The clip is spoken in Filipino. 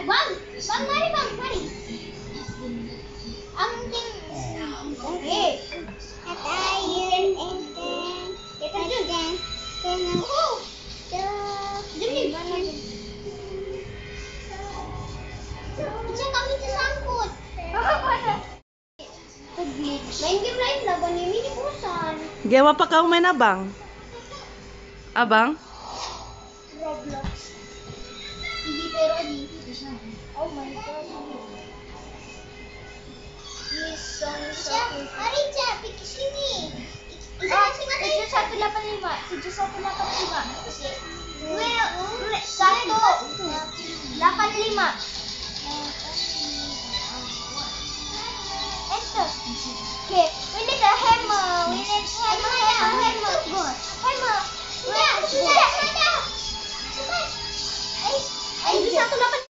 Bang, mari. Ang ting. Okay. At ayun and then. Kita dyan. Oh. Diyan kami sasangkot. Main game lain laban ini di bosan. Gawa pa ka main abang? Abang? Roblox. Hindi pero di. Oh my god. Yes, so Mari Cha, pikir sini. Isa 185. 785. Well, 185. Okay, we need a hammer. Hammer.